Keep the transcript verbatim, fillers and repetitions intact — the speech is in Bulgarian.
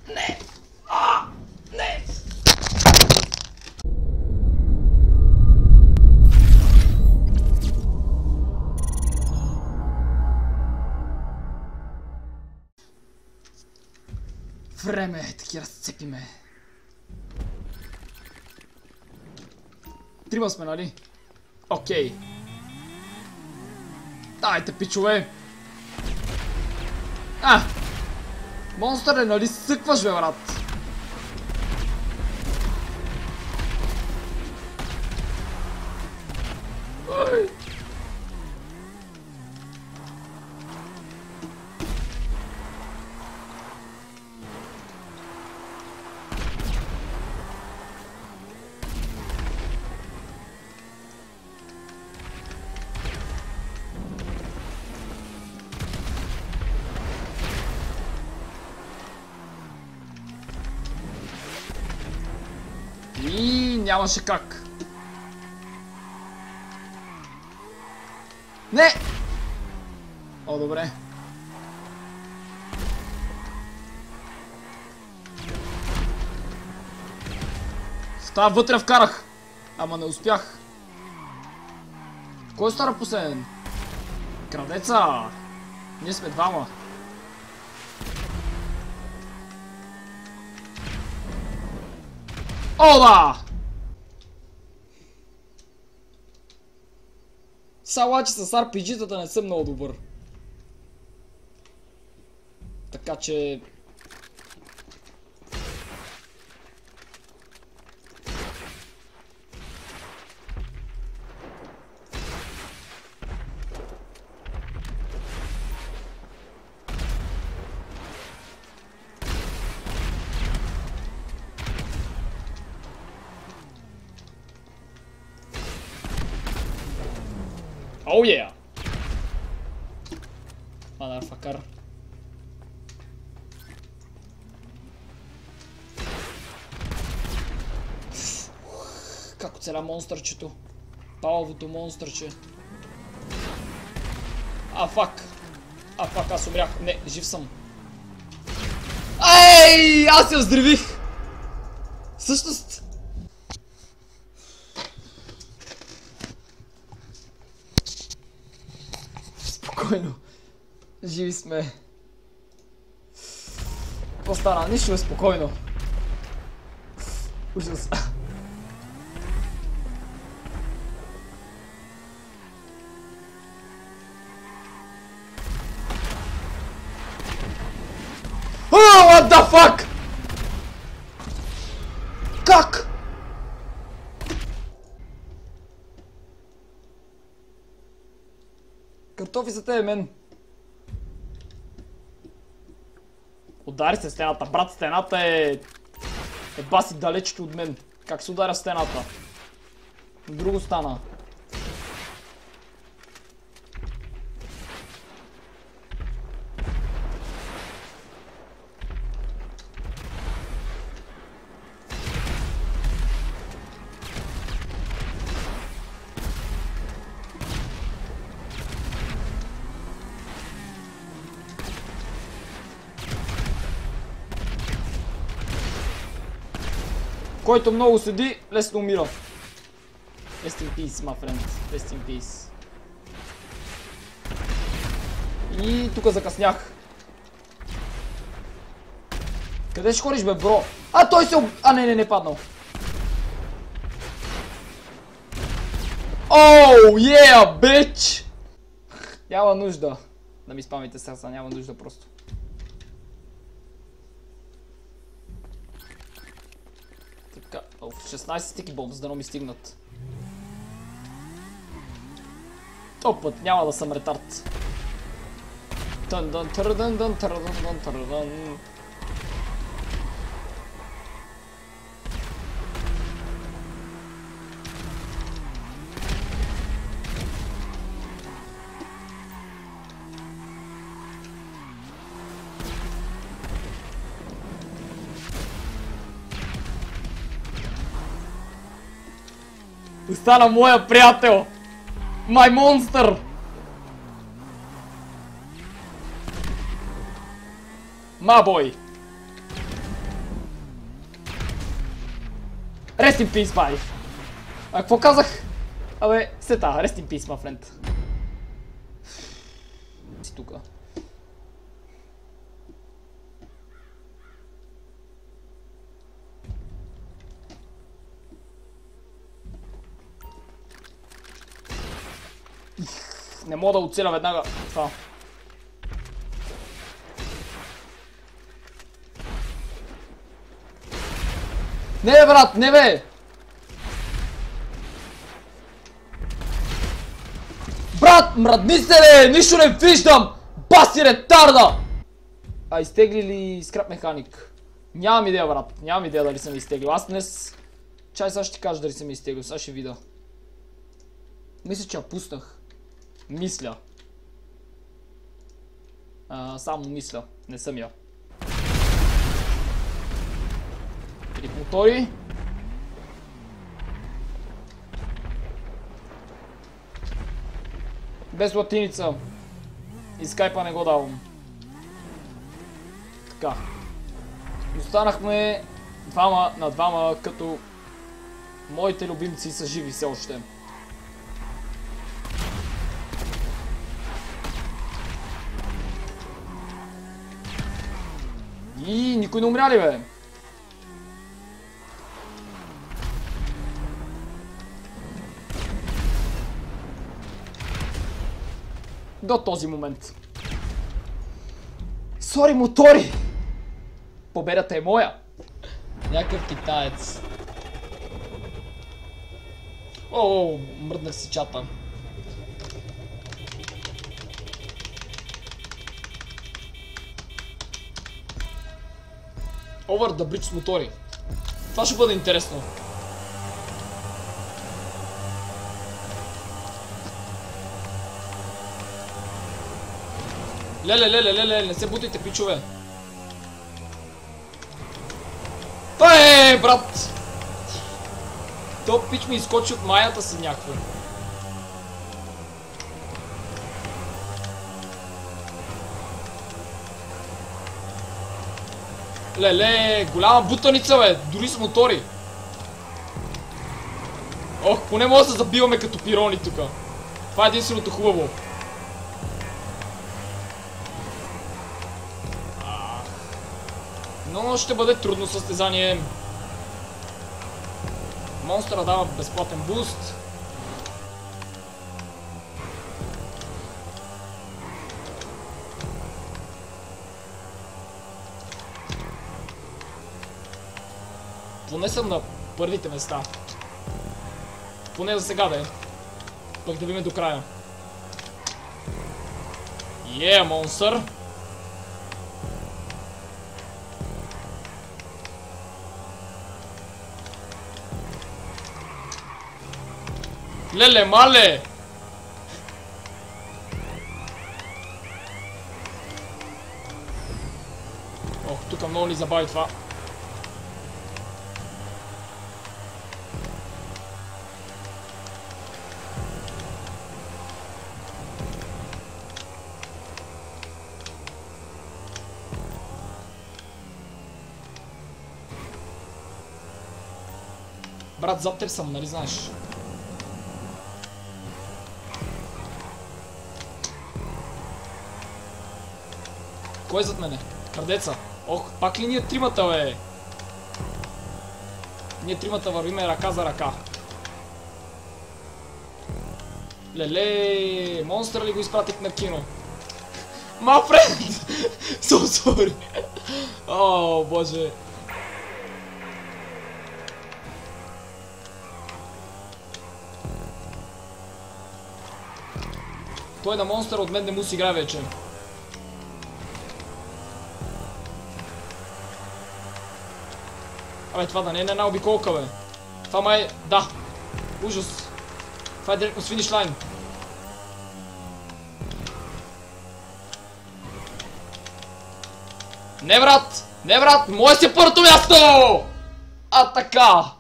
Не! А! Не! Време е, таки разцепи ме. Трима сме, нали? Окей. Дайте, пичове! А! Монстър е, нали съкваш, бе, брат? Ой! И нямаше как. Не! О, добре. Става вътре вкарах. Ама не успях. Кой стара последен? Крадеца! Ние сме двама. О, да! Салачи с ар пи джи-тата не съм много добър. Така че... Оу, е! Motherfucker. Как оцеля монстърчето? Паловото монстърче. А, фак. А, фак, аз умрях. Не, жив съм. Ей, аз се взривих. Всъщност... Спокойно. Живи сме. Какво стана? Нищо е спокойно. Ужас. О, what the fuck? Как? Картофи за тебе, мен. Удари се стената, брат, стената е... е баси далечето от мен. Как се ударя стената? Друго стана. Който много седи, лесно умира. Rest in peace, my friend. Rest in peace. И тук закъснях. Къде ще ходиш, бе, бро? А, той се об... А, не, не, не паднал. Оу, yeah, bitch! Няма нужда да ми спамите сърца, няма нужда просто. Така, в шестнайсет стики бомб, за да не ми стигнат. То път няма да съм ретард. Тън-дън, търдън-дън, търдън-дън, търдън. Остана моя приятел! Май монстър! Мабой! Rest in peace, бай! А какво казах? Абе, сета, rest in peace, my friend. Си тука. Не мога да оцеля веднага това. Не бе, брат, не бе! Брат, мръдни се бе! Нищо не виждам! Баси ретарда! А изтегли ли скрап механик? Нямам идея, брат. Нямам идея дали съм изтеглил. Аз днес... Чай сега ще ти кажа дали съм изтеглил. Сега ще видя. Мисля, че я пуснах. Мисля. А, само мисля. Не съм я. Трип мотори. Без латиница. И скайпа не го давам. Така. Останахме двама на двама, като моите любимци са живи все още. И никой не умря ли, бе? До този момент. Сори, мотори! Победата е моя! Някакъв китаец. О, мръднах си чата. Over the bridge с мотори. Това ще бъде интересно. Леле, леле, леле, не се бутайте, пичове. Е, брат! То пич ми изкочи от маята си някакво. Леле, голяма бутаница, бе, дори с мотори. Ох, поне може да се забиваме като пирони тука. Това е единственото хубаво. Но ще бъде трудно състезание. Монстъра дава безплатен буст. Поне съм на първите места. Поне за сега да е. Пък да видим до края. Е, монстър! Леле, мале! Ох, тук много ни забави това. Брат, зад теб съм, нали знаеш? Кой е зад мене? Крадеца. Ох, пак ли ние тримата, бе? Ние тримата вървиме ръка за ръка. Леле, монстър ли го изпратих на кино? My friend! So sorry. О, боже. Той на монстър от мен не му си играе вече. Абе, това да не е една обиколка, бе. Това май... Да. Ужас. Това е директно с финиш лайн. Не, брат! Не, брат! Мое си първото място! А така!